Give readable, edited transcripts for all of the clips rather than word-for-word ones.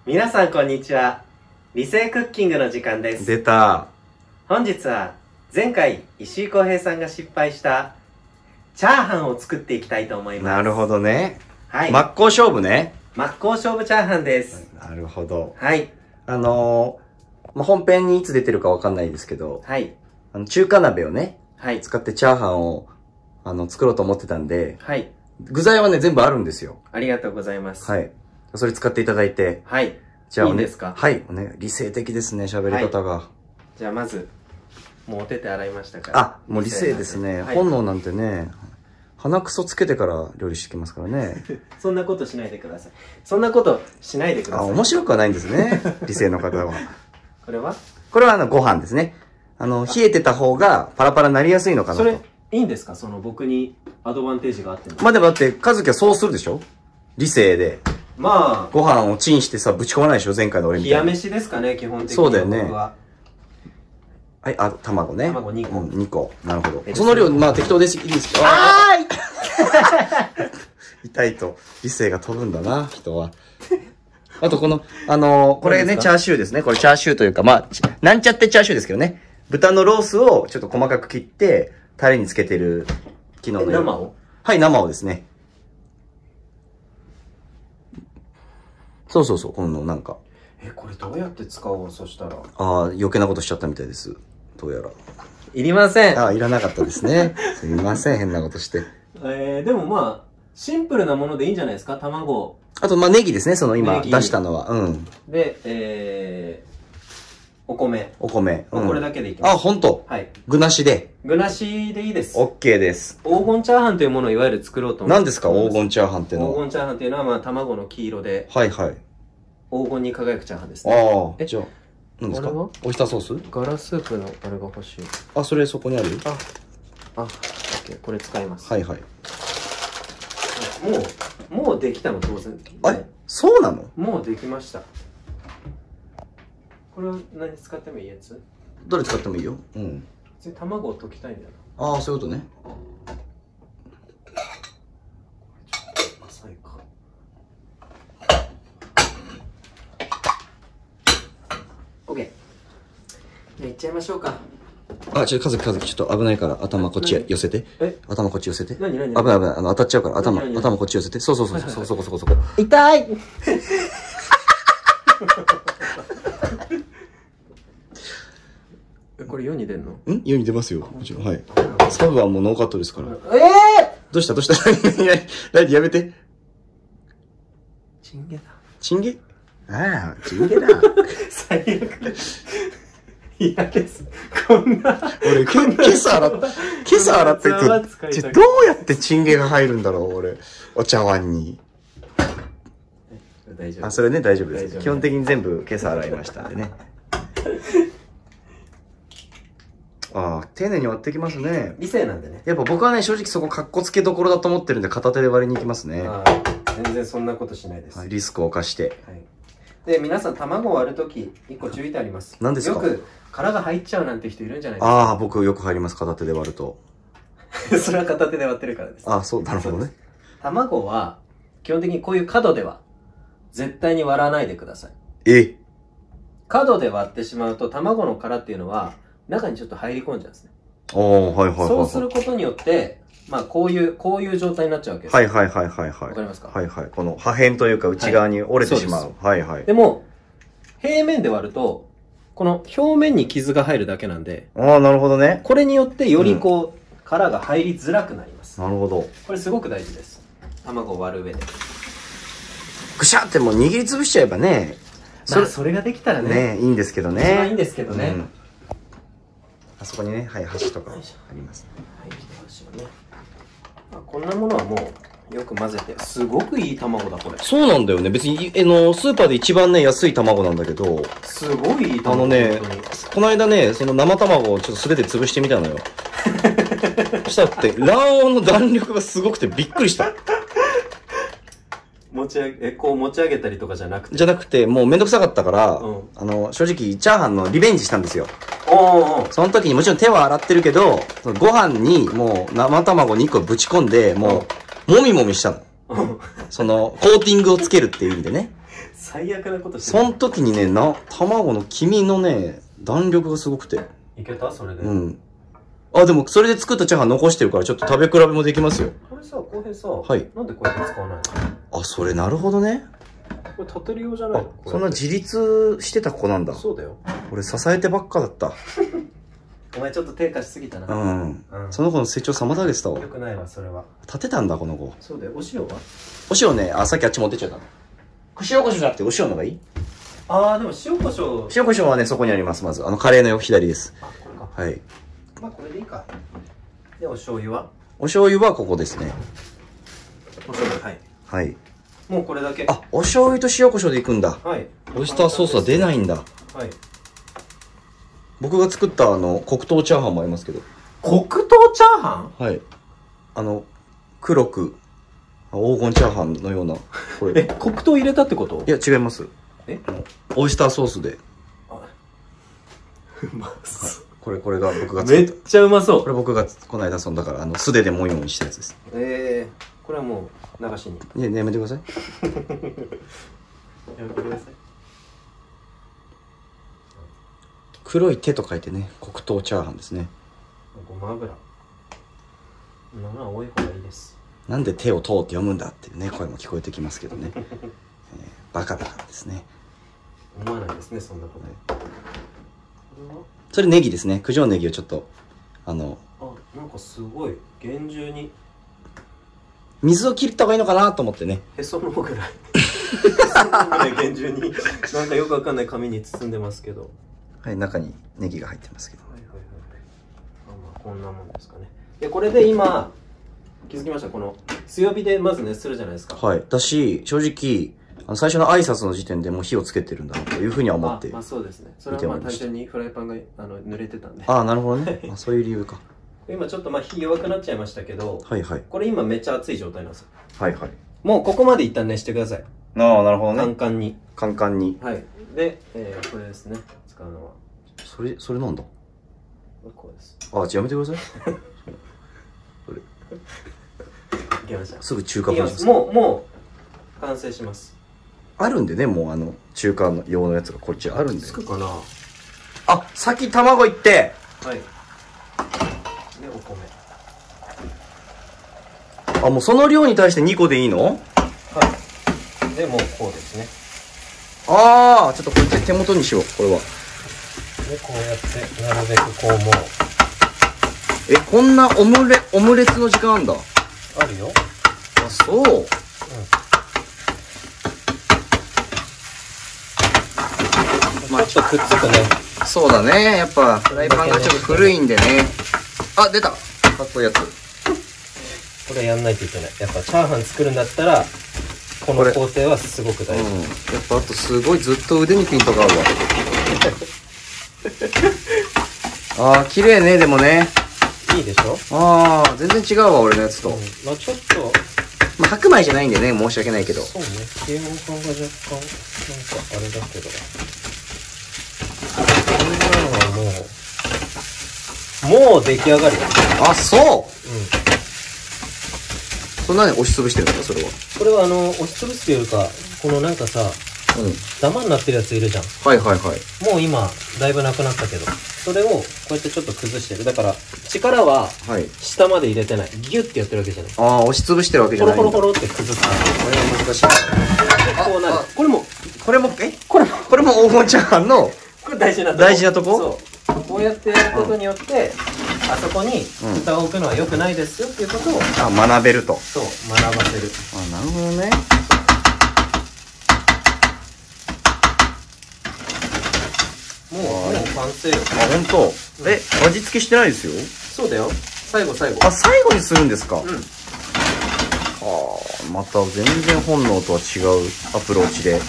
皆さんこんにちは。理性クッキングの時間です。 出た。 本日は前回石井康平さんが失敗したチャーハンを作っていきたいと思います。 なるほどね。 はい。 真っ向勝負ね。 真っ向勝負チャーハンです。 なるほど。 はい。 本編にいつ出てるかわかんないですけど、 はい。 中華鍋をね、 はい。 使ってチャーハンを、作ろうと思ってたんで、 はい。 具材はね、全部あるんですよ。 ありがとうございます。 はい。それ使っていただいて。 はい。 じゃあいいですか？ はい。理性的ですね、喋り方が。はい、 じゃあまず、もうお手手洗いましたから。 あ、もう理性ですね。 はい、 本能なんてね、鼻くそつけてから料理してきますからね。 そんなことしないでください。そんなことしないでください。 面白くはないんですね。理性の方は。 これはご飯ですね。冷えてた方がパラパラになりやすいのかなと。 それ、いいんですか？僕にアドバンテージがあっても。 まあでもだって、和樹はそうするでしょ？理性で。 まあ。 ご飯をチンしてさ、ぶち込まないでしょ？前回の俺みたいな。 冷や飯ですかね、基本的に。 そうだよね。はい、卵ね。 卵2個。 2個。なるほど。その量、まあ適当です。いいですけど。痛いと、理性が飛ぶんだな、人は。あとこの、これね、チャーシューですね。これチャーシューというか、まあ、なんちゃってチャーシューですけどね。豚のロースをちょっと細かく切って、タレにつけてる、昨日の夜。 生を？ はい、生をですね。そうそうそう、このなんか。 これどうやって使おう、そしたら。 余計なことしちゃったみたいです。どうやら。 いりません。 いらなかったですね。すみません、変なことして。 でもまあ、シンプルなものでいいんじゃないですか？卵。 あと、まあ、ネギですね、今出したのは。うん。 で、お米。 お米。 これだけでいきます。 ほんと？ はい。 具なしで。 具なしでいいです。 オッケーです。 黄金チャーハンというものをいわゆる作ろうと思って。 何ですか、黄金チャーハンってのは。 黄金チャーハンっていうのは、まあ、卵の黄色で。 はいはい。 黄金に輝くチャーハンですね。 じゃあ、何ですか？オイスターソース？ ガラスープのあれが欲しい。 それそこにある？ オッケー、これ使います。 はいはい。 もうできたの当然。 そうなの？ もうできました。これは何使ってもいいやつ？ どれ使ってもいいよ。うん。 卵を溶きたいんだよな。そういうことね。 浅いか。オッケー。じゃあいっちゃいましょうか。 和樹、ちょっと危ないから、頭こっち寄せて。頭こっち寄せて。 何危ない、当たっちゃうから、頭こっち寄せて。そう。そこ。 痛いこれ世に出んの？ 世に出ますよ。もちろん。はい。サブはもうノーカットですから。どうした何やめて。 チンゲだ。 チンゲだ。 最悪。嫌です。こんな。 俺、今朝洗ってどうやってチンゲが入るんだろう、俺。お茶碗に。 大丈夫。 それね、大丈夫です。基本的に全部今朝洗いましたんでね。丁寧に割っていきますね。 理性なんでね。 やっぱ僕はね、正直そこカッコつけどころだと思ってるんで、片手で割りに行きますね。 全然そんなことしないです。 リスクを冒して。 で、皆さん卵を割るとき、一個注意点あります。 何ですか？ よく殻が入っちゃうなんて人いるんじゃないですか？ 僕よく入ります、片手で割ると。 それは片手で割ってるからです。 そう、なるほどね。 卵は、基本的にこういう角では、絶対に割らないでください。角で割ってしまうと、卵の殻っていうのは、中にちょっと入り込んじゃうんですね。そうすることによって、まあ、こういう状態になっちゃうわけです。 はい。 わかりますか？ この破片というか内側に折れてしまう。 でも、平面で割ると、この表面に傷が入るだけなんで。 なるほどね。 これによってより殻が入りづらくなります。 なるほど。 これすごく大事です。卵を割る上で。 ぐしゃってもう握りつぶしちゃえばね。 それができたらね。 いいんですけどね。 一番いいんですけどね。 あそこにね、箸とかあります。 箸をね。こんなものはもうよく混ぜて、すごくいい卵だこれ。 そうなんだよね。別にスーパーで一番ね安い卵なんだけど、 すごいいい卵。 この間ね、その生卵をちょっと素手で潰してみたのよ。そしたらって卵黄の弾力がすごくてびっくりした。 こう持ち上げたりとかじゃなくて、もうめんどくさかったから、正直チャーハンのリベンジしたんですよ。その時にもちろん手は洗ってるけど、ご飯にもう生卵2個ぶち込んで、もう、もみもみしたの。コーティングをつけるっていう意味でね。 最悪なことしてる。その時にね、卵の黄身のね、弾力がすごくて。 いけたそれで。 うん。あ、でも、それで作ったチャーハン残してるから、ちょっと食べ比べもできますよ。 これさ、浩平さ。 はい。 なんでこうやって使わないの？ あ、それなるほどね。 これ立てる用じゃないの？ そんな自立してた子なんだ。 そうだよ。 俺支えてばっかだった。 お前ちょっと低下しすぎたな。 うん。その子の成長妨げてたわ。 よくないわ、それは。 立てたんだ、この子。 そうだよ。お塩は？ お塩ね、さっきあっち持ってっちゃった。塩コショウじゃなくてお塩の方がいい？ ああ、でも塩コショウ。 塩コショウはね、そこにあります、まず。カレーの左です。 あ、これか。 はい。 まあ、これでいいか。で、お醤油は？ お醤油はここですね。 お醤油、はい。 はい。 もうこれだけ。 あ、お醤油と塩コショウでいくんだ。 はい。 オイスターソースは出ないんだ。 はい。 僕が作った黒糖チャーハンもありますけど。 黒糖チャーハン？ はい。黒く、黄金チャーハンのような、これ。 黒糖入れたってこと？ いや、違います。オイスターソースで。 うまそう。 これが僕が作った。めっちゃうまそう。 これ僕がこの間だから、素手でもんようにしたやつです。 これはもう、流しに。 いや、やめてください。 やめてください。 黒い手と書いてね、黒糖チャーハンですね。 ごま油。まあ多い方がいいです。 なんで手を通って読むんだっていうね、声も聞こえてきますけどね。バカだからですね。 思わないですね、そんなこと。 それネギですね。九条ネギをちょっと、 なんかすごい、厳重に。 水を切った方がいいのかなと思ってね。 へそのぐらい。へそのぐらい厳重に、なんかよくわかんない紙に包んでますけど。 はい、中にネギが入ってますけど。 はいはいはい。まあこんなもんですかね。で、これで今、気づきました。この、強火でまず熱するじゃないですか。 はい。だし、正直、最初の挨拶の時点でもう火をつけてるんだなというふうには思って。 まあそうですね。それはまあ単純にフライパンが濡れてたんで。 ああ、なるほどね。そういう理由か。 今ちょっと火弱くなっちゃいましたけど、 はいはい。 これ今めっちゃ熱い状態なんですよ。はいはい。 もうここまで一旦熱してください。 ああ、なるほどね。 カンカンに。 カンカンに。 はい。で、これですね。使うのは。 それなんだ？ こうです。 あ、やめてください。 これ。いけました。 すぐ中華風にします。 もう、完成します。 あるんでね、もう中華の用のやつがこっちあるんで。 つくかなあ、先卵いって。 はい。で、お米。 あ、もうその量に対して2個でいいの？はい。 で、もうこうですね。 ああ、ちょっとこれ手元にしよう、これは。 で、こうやって、なるべくこうもう。 こんなオムレツの時間あんだ。 あるよ。 あ、そう。 まあちょっとくっつくね。 そうだね。やっぱフライパンがちょっと古いんでね。あ、出た。かっこいいやつ。 これやんないといけない。やっぱチャーハン作るんだったら、この工程はすごく大事。 やっぱあとすごいずっと腕にピントがあるわ。ああ、綺麗ね、でもね。 いいでしょ？ ああ、全然違うわ、俺のやつと。 まあちょっと。 まあ白米じゃないんでね、申し訳ないけど。 そうね。低温感が若干、なんかあれだけど。こんなのはもう出来上がりだ。 あ、そう。そんなに押しつぶしてるんですか、それは。 これは押しつぶすというか、このなんかさ、ダマになってるやついるじゃん。 はいはいはい。 もう今、だいぶなくなったけど、それをこうやってちょっと崩してる。だから、力は、下まで入れてない。ギュッてやってるわけじゃない。 ああ、押しつぶしてるわけじゃないんだ。 ポロポロポロって崩す。これは難しい。こうなる。これも黄金チャーハンの、 これ大事なとこ。 大事なとこ？ そう。こうやってやることによって、あそこに蓋を置くのは良くないですよっていうことを、 学べると。 そう、学ばせる。 あ、なるほどね。 もう完成よ。 あ、ほんと。味付けしてないですよ。 そうだよ。最後。 あ、最後にするんですか？また全然本能とは違うアプローチで。はい。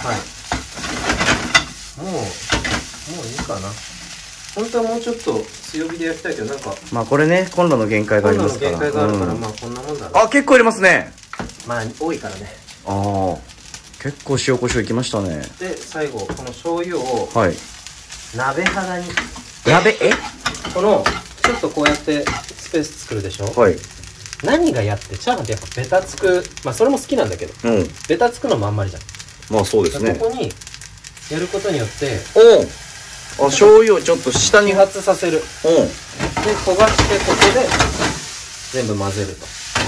もういいかな。本当はもうちょっと強火で焼きたいけど、なんか。 まあこれね、コンロの限界がありますから。 コンロの限界があるから、まあこんなもんだろう。 あ、結構入れますね。 まあ多いからね。 ああ。結構塩コショウいきましたね。 で、最後、この醤油を。 はい。 鍋肌に。この、ちょっとこうやってスペース作るでしょ？はい。何がやって、チャーハンってやっぱベタつく、まあそれも好きなんだけど、ベタつくのもあんまりじゃん。 まあそうですね。 ここにやることによって、 おお、醤油をちょっと下に揮発させる。で、焦がしてここで全部混ぜると。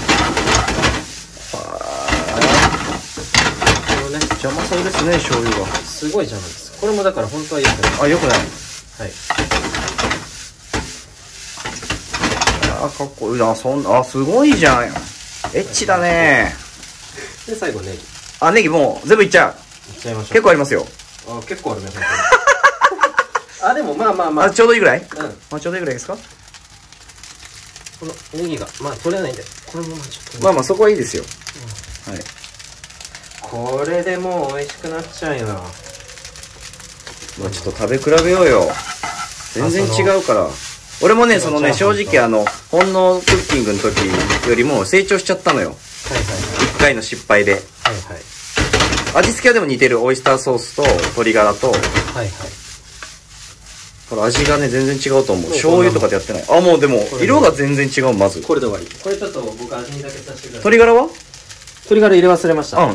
邪魔そうですね、醤油が。 すごい邪魔です。これもだから本当は良くない。 あ、良くない。 はい。 あ、かっこいい。あ、すごいじゃん。エッチだね。 で、最後ネギ。 あ、ネギもう全部いっちゃう。 いっちゃいましょう。 結構ありますよ。 あ、結構あるね、本当に。あ、でもまあまあまあ。 ちょうどいいぐらい？ うん。 まあちょうどいいぐらいですか？ このネギが、まあ取れないんで、これもまあちょっと。 まあまあそこはいいですよ。はい。 これでもう美味しくなっちゃうよ。まあちょっと食べ比べようよ。全然違うから。俺もね、そのね、正直本能クッキングの時よりも成長しちゃったのよ。一回の失敗で。味付けはでも似てる。オイスターソースと鶏ガラと。これ味がね、全然違うと思う。醤油とかでやってない。あ、もうでも、色が全然違う、まず。 これで終わり。これちょっと僕味見だけさせてください。 鶏ガラは？ 鶏ガラ入れ忘れました。 うん。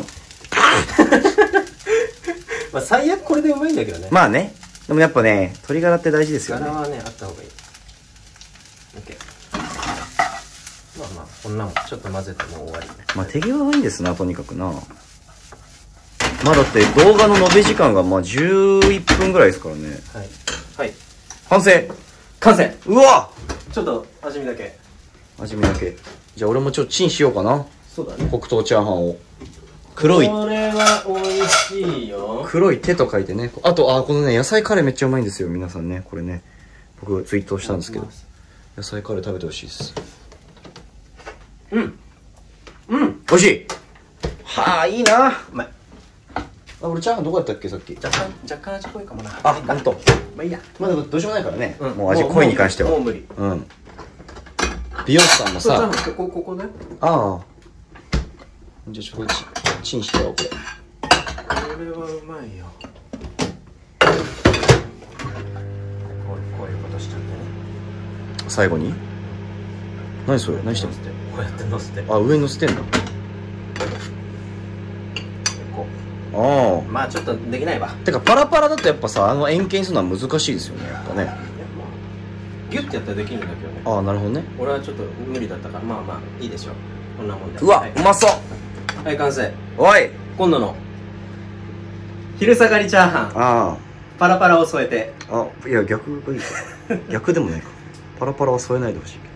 まあ最悪これでうまいんだけどね。 まあね。でもやっぱね、鶏ガラって大事ですよね。 ガラはね、あった方がいい。OK。まあまあ、こんなもんちょっと混ぜてもう終わり。 まあ手際がいいですな、とにかくな。まあだって動画の延べ時間がまあ11分ぐらいですからね。 はい。はい。 完成！ 完成！ うわ！ ちょっと味見だけ。 味見だけ。じゃあ俺もちょっとチンしようかな。 そうだね。 黒糖チャーハンを。黒い。 これは美味しいよ。 黒い手と書いてね。あと、このね、野菜カレーめっちゃうまいんですよ、皆さんね。これね。僕ツイートしたんですけど。野菜カレー食べてほしいです。 うん。うん。 美味しい。はあ、いいな。 うまい。 俺チャーハンどこやったっけ、さっき。 若干味濃いかもな。 あ、ほんと。 まあいいや。 まあでもどうしようもないからね。もう味濃いに関しては。 もう無理。 うん。美容師さんもさ。 ここね。 ああ。じゃあちょっとチンしてよ、これ。 これはうまいよ。こういうことしちゃってね。 最後に？何それ？何してんの？ こうやって乗せて。 あ、上に乗せてんだ。ああ。 まあちょっとできないわ。 てかパラパラだとやっぱさ、円形にするのは難しいですよね、やっぱね。 ギュッてやったらできるんだけどね。 ああ、なるほどね。 俺はちょっと無理だったから、まあまあいいでしょう。こんなもんで。 うわ、うまそう。 はい、完成。 おい、 今度の昼下がりチャーハン。 ああ。 パラパラを添えて。 いや、逆がいいか。逆でもないか。パラパラは添えないでほしい。